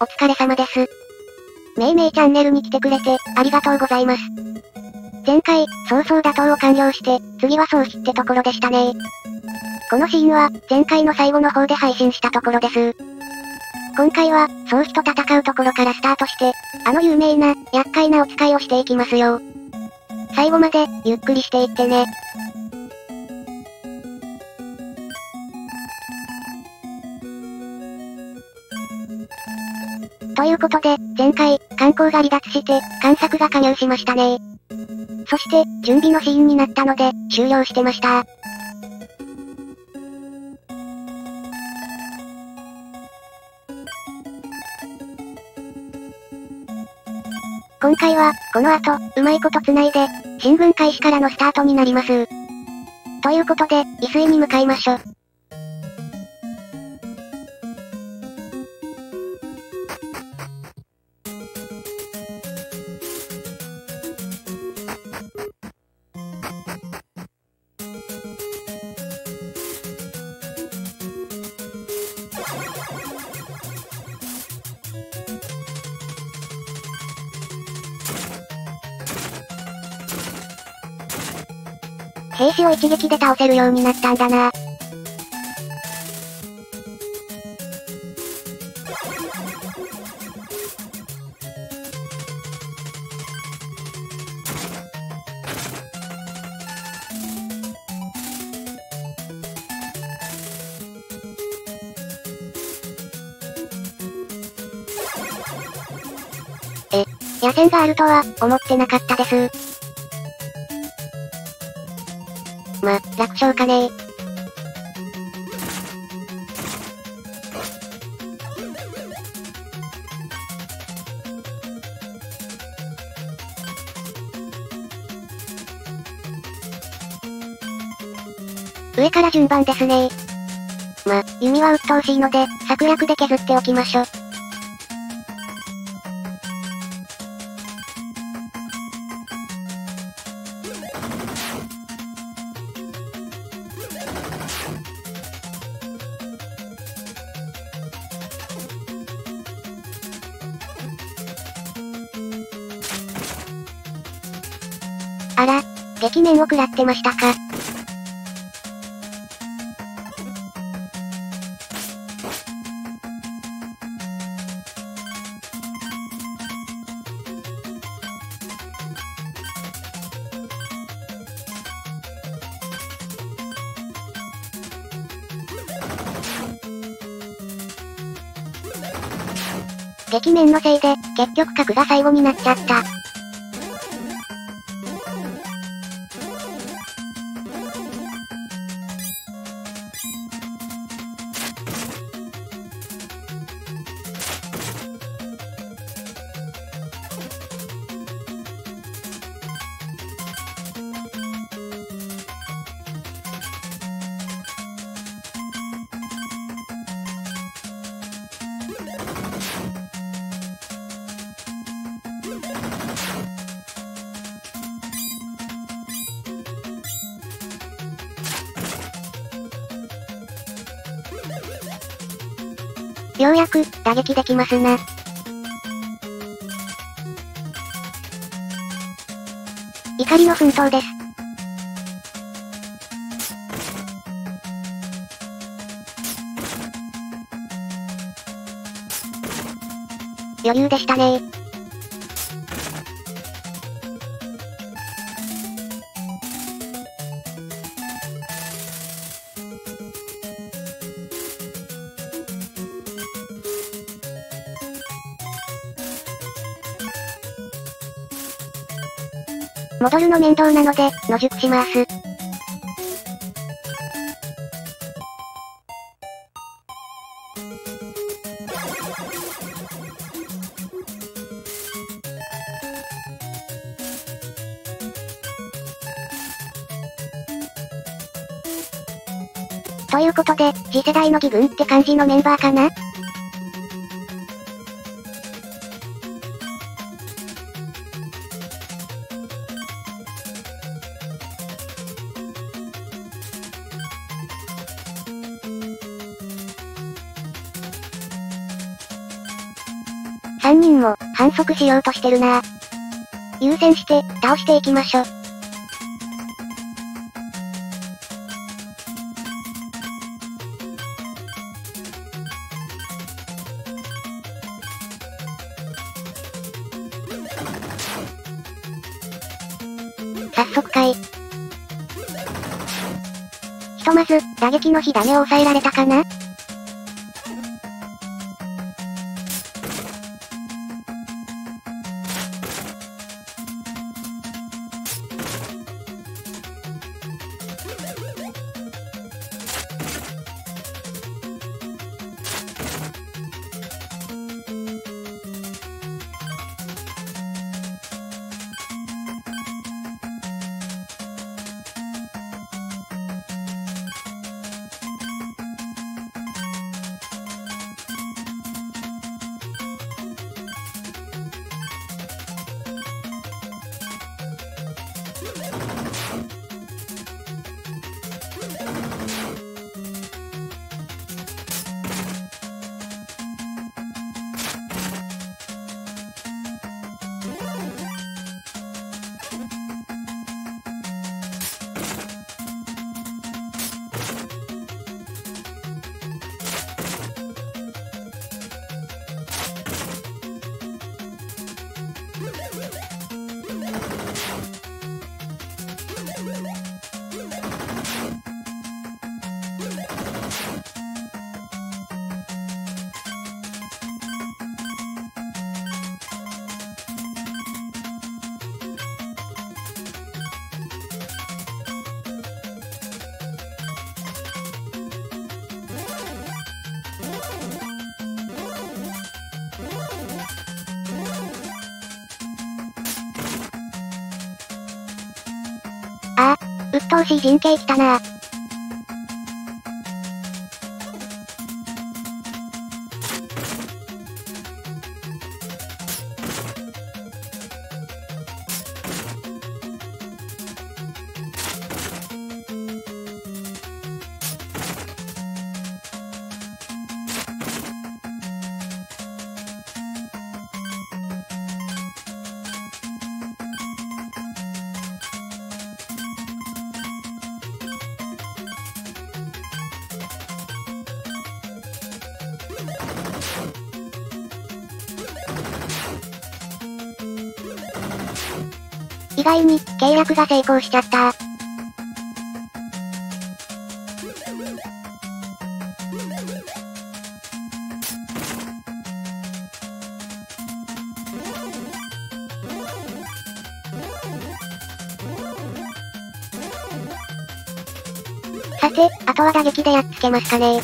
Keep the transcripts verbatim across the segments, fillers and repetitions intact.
お疲れ様です。めいめいチャンネルに来てくれて、ありがとうございます。前回、早々打倒を完了して、次は創始ってところでしたね。このシーンは、前回の最後の方で配信したところです。今回は、創始と戦うところからスタートして、あの有名な、厄介なお使いをしていきますよ。最後まで、ゆっくりしていってね。ということで、前回、観光が離脱して、観作が加入しましたね。そして、準備のシーンになったので、終了してました。今回は、この後、うまいこと繋いで、進軍開始からのスタートになります。ということで、揖水に向かいましょ。兵士を一撃で倒せるようになったんだな。え、野戦があるとは、思ってなかったです。ま、楽勝かねー。上から順番ですねー。ま、弓は鬱陶しいので、策略で削っておきましょ。あら、撃面を食らってましたか。撃面のせいで、結局角が最後になっちゃった。ようやく、打撃できますな。怒りの奮闘です。余裕でしたねー。戻るの面倒なので、野宿します。ということで、次世代の義軍って感じのメンバーかな？ んにんも、反則しようとしてるな。優先して、倒していきましょ。早速かい。ひとまず、打撃の火種を抑えられたかな？ああ、鬱陶しい陣形来たな。意外に、計略が成功しちゃった。さて、あとは打撃でやっつけますかね。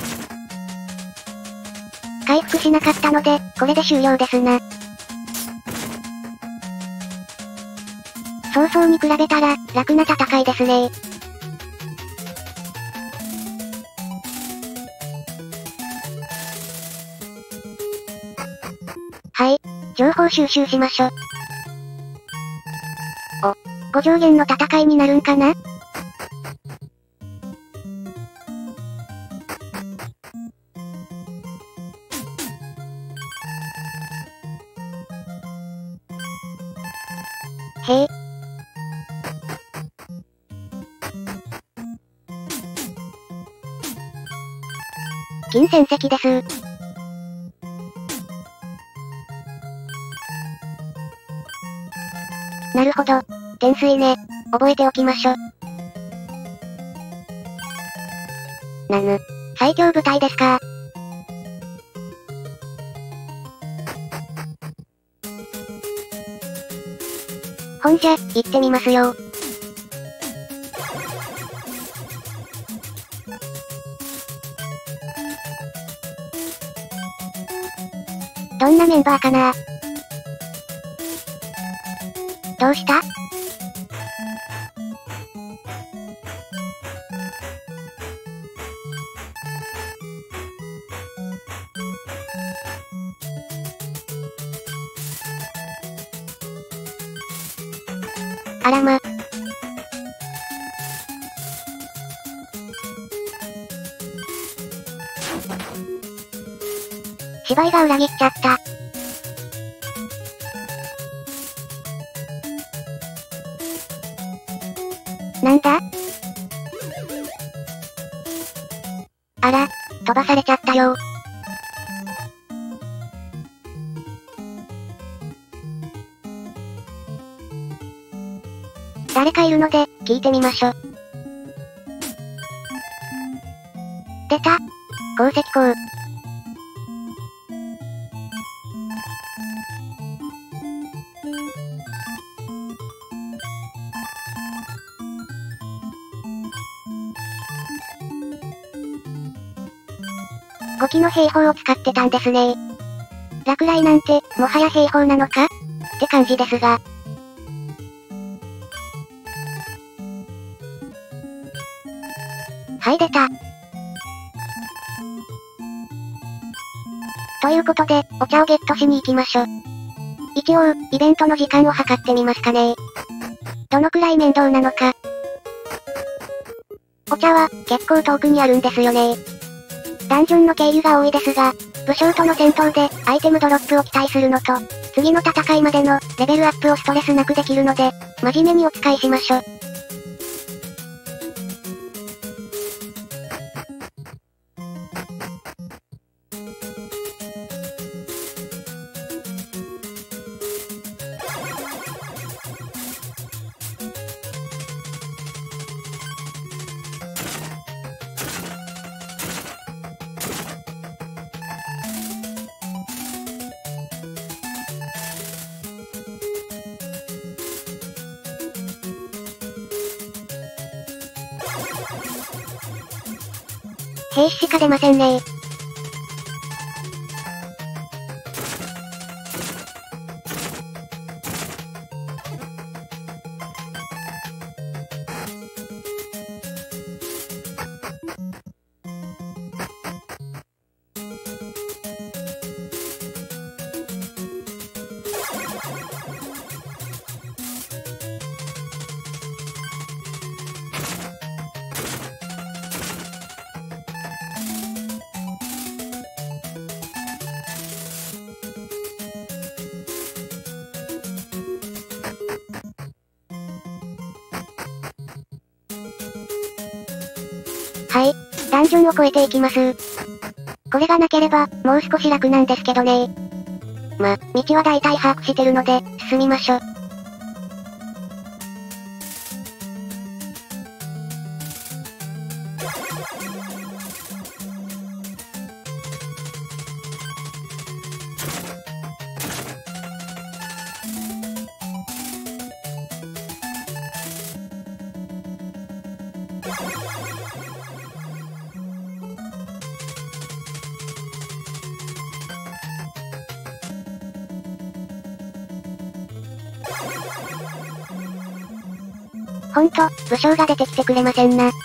回復しなかったので、これで終了ですな。 早々に比べたら、楽な戦いですね。はい。情報収集しましょ。お、ご上限の戦いになるんかな？へえ。金戦績です。なるほど。天水ね。覚えておきましょ。なぬ。最強部隊ですか。ほんじゃ、行ってみますよ。どんなメンバーかな？どうした？あらま。芝居が裏切っちゃった。なんだ？あら、飛ばされちゃったよ。誰かいるので、聞いてみましょ。出た。鉱石鉱。ごきの兵法を使ってたんですね。落雷なんて、もはや兵法なのかって感じですが。はい、出た。ということで、お茶をゲットしに行きましょ。一応、イベントの時間を計ってみますかね。どのくらい面倒なのか。お茶は、結構遠くにあるんですよね。ダンジョンの経由が多いですが、武将との戦闘で、アイテムドロップを期待するのと、次の戦いまでの、レベルアップをストレスなくできるので、真面目にお使いしましょ。兵士しか出ませんね。はい。ダンジョンを越えていきます。これがなければ、もう少し楽なんですけどね。ま、道は大体把握してるので、進みましょ。 ほんと、武将が出てきてくれませんな。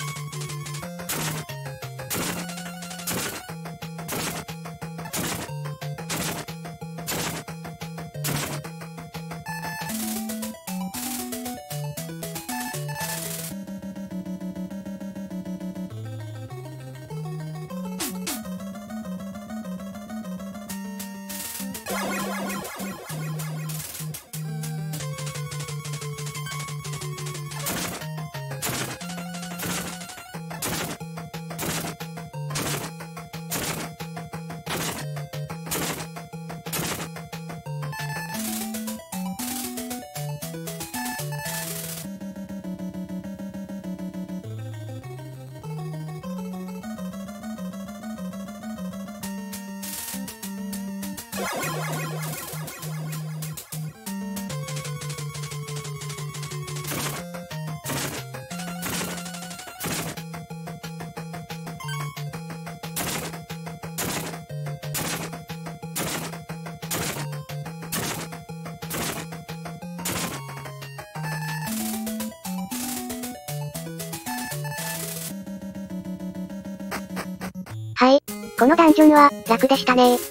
はい。このダンジョンは、楽でしたね。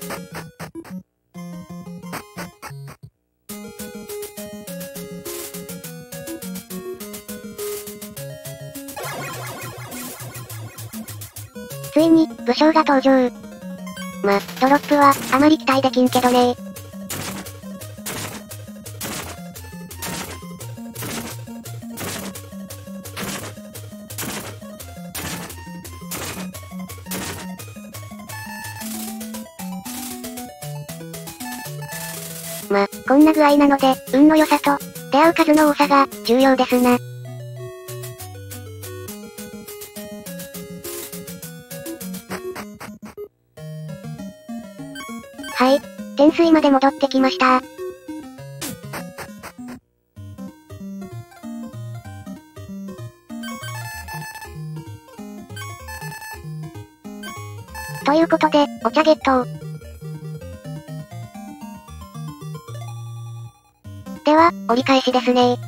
ついに、武将が登場。ま、ドロップは、あまり期待できんけどね。ま、こんな具合なので、運の良さと、出会う数の多さが、重要ですな。はい。天水まで戻ってきました。ということで、お茶ゲット。では、折り返しですね。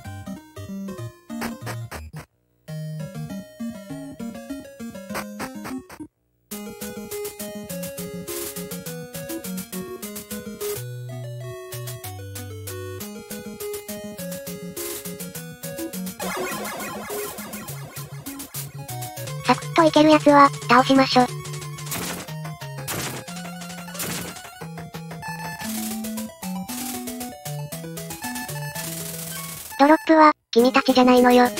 サクッといけるやつは、倒しましょ。ドロップは、君たちじゃないのよ。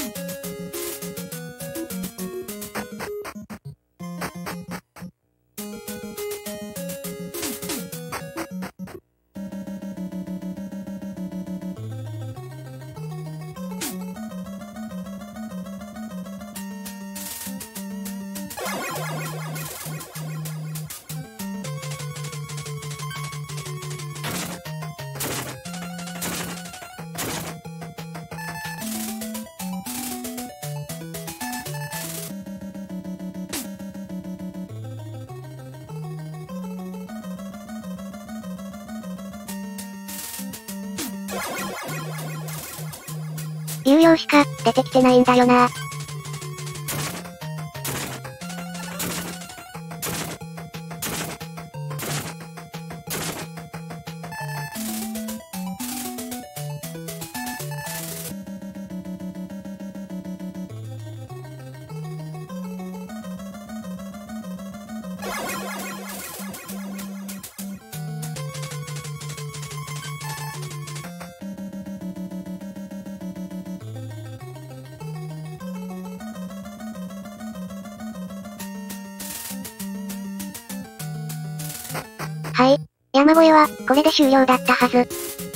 有用しか、出てきてないんだよな。はい。山越えは、これで終了だったはず。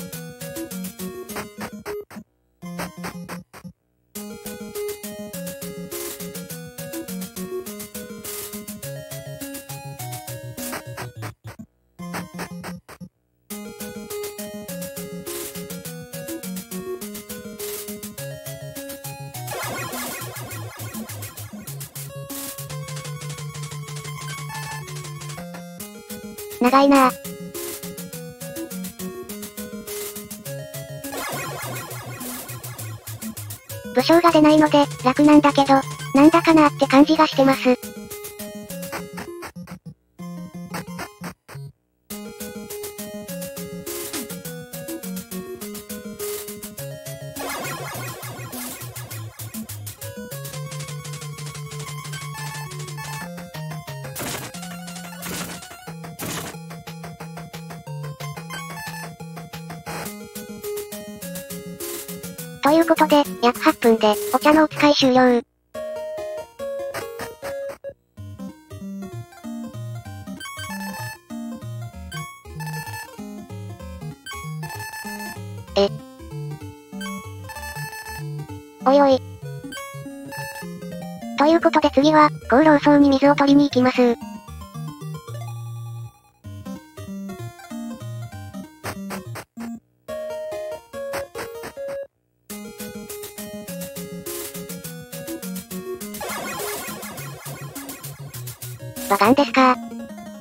長いなぁ。 武将が出ないので、楽なんだけど、なんだかなーって感じがしてます。ということで、約はっぷんで、お茶のお使い終了。え。おいおい。ということで次は、厚労省に水を取りに行きます。バカンですかー。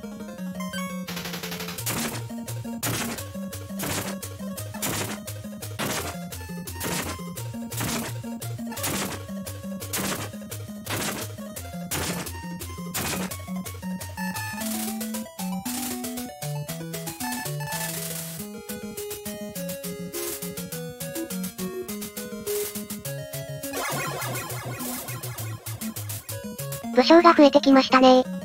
武将が増えてきましたねー。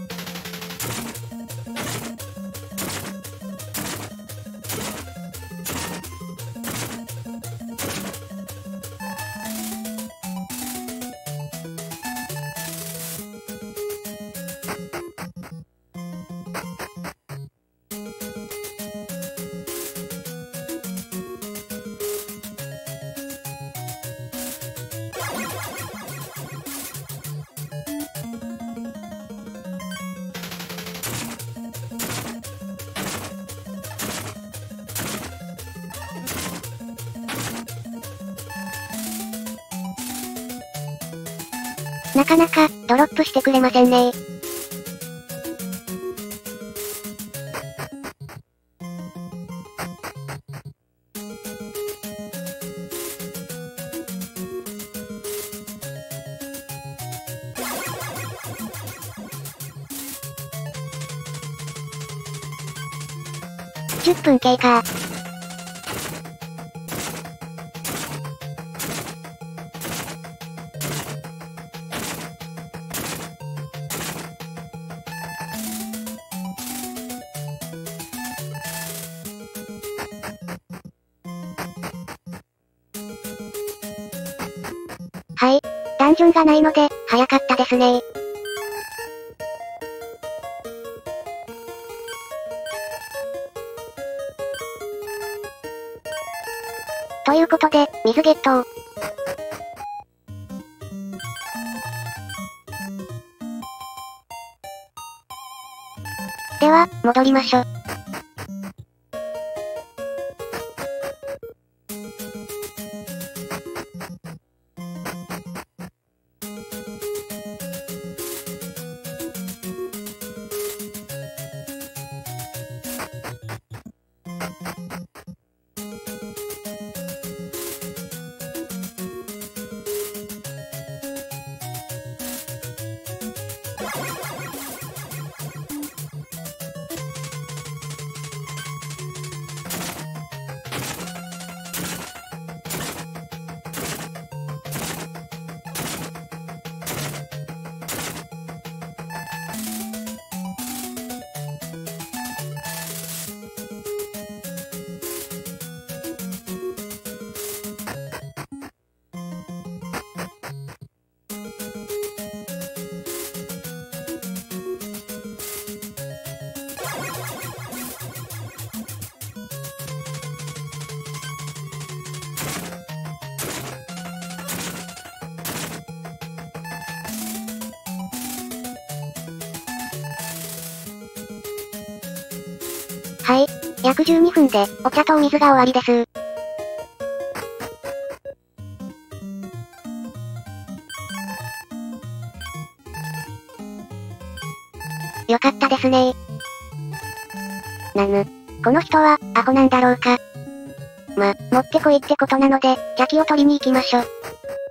なかなか、ドロップしてくれませんねー。じゅっぷん経過。はい。ダンジョンがないので、早かったですねー。ということで、水ゲット。では、戻りましょ。はい。約じゅうにふんで、お茶とお水が終わりです。よかったですねー。なぬ。この人は、アホなんだろうか。ま、持ってこいってことなので、邪気を取りに行きましょ。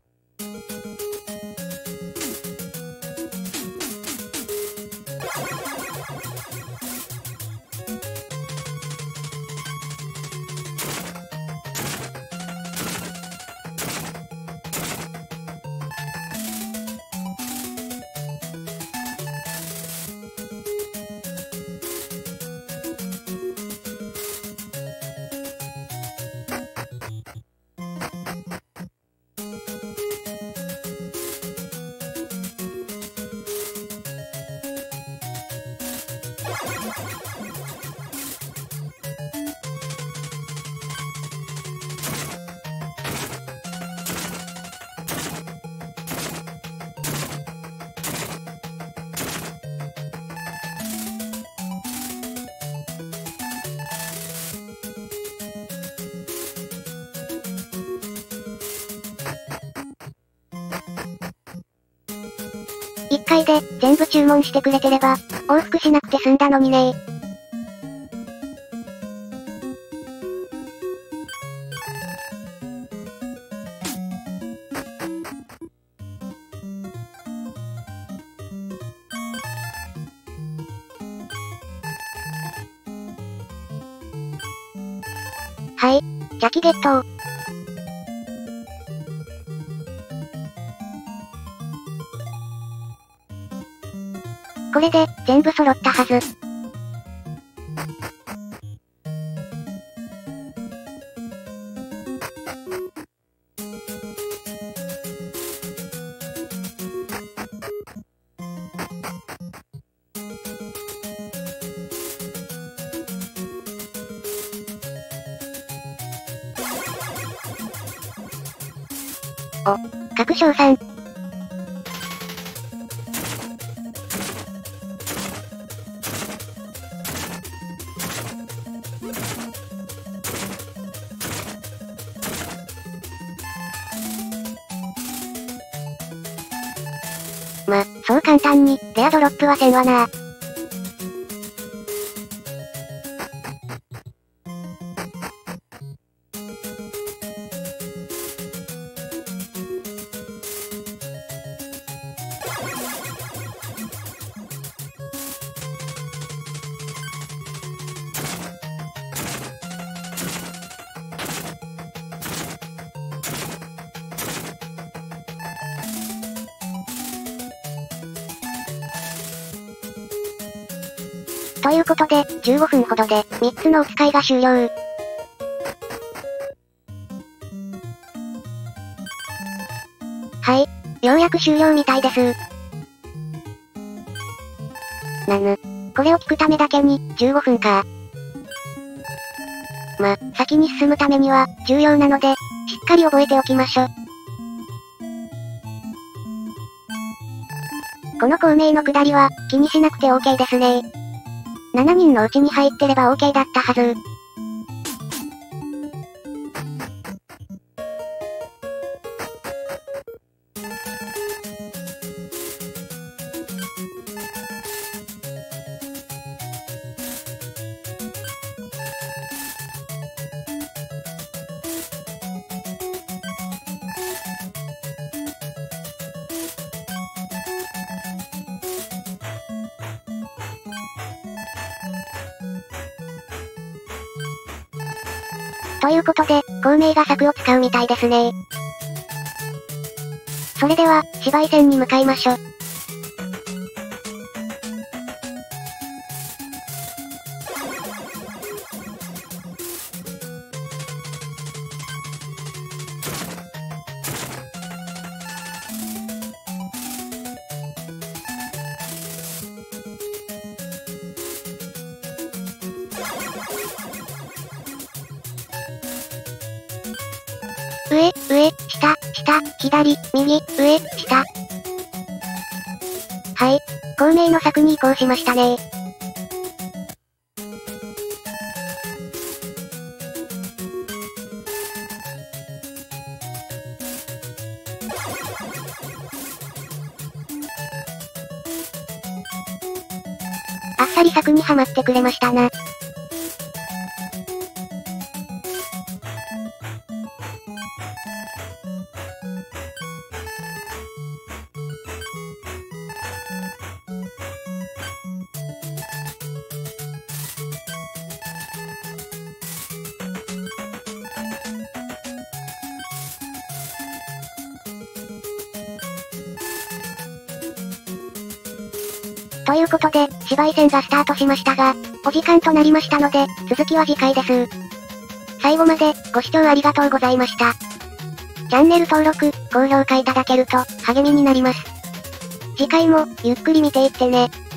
回で、全部注文してくれてれば、往復しなくて済んだのにねー。はい。邪気ゲット。これで、全部揃ったはず。お、各賞賛。ま、そう簡単に、レアドロップはせんわなー。ということで、じゅうごふんほどで、みっつのお使いが終了。はい。ようやく終了みたいです。なぬ。これを聞くためだけに、じゅうごふんか。ま、先に進むためには、重要なので、しっかり覚えておきましょ。この孔明の下りは、気にしなくて OK ですね。しちにんのうちに入ってれば OK だったはず。ということで、孔明が策を使うみたいですね。それでは、芝居戦に向かいましょ。上、上、下、下、左、右、上、下。はい。孔明の策に移行しましたね。あっさり策にはまってくれましたな。ということで、芝居戦がスタートしましたが、お時間となりましたので、続きは次回です。最後まで、ご視聴ありがとうございました。チャンネル登録、高評価いただけると、励みになります。次回も、ゆっくり見ていってね。